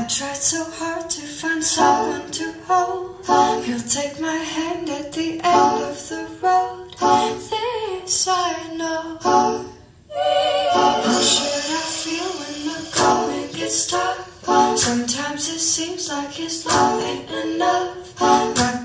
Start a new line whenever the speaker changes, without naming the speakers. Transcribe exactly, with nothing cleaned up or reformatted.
I tried so hard to find someone to hold. He'll take my hand at the end of the road. This I know. How should I feel when the going gets tough? Sometimes it seems like his love ain't enough. My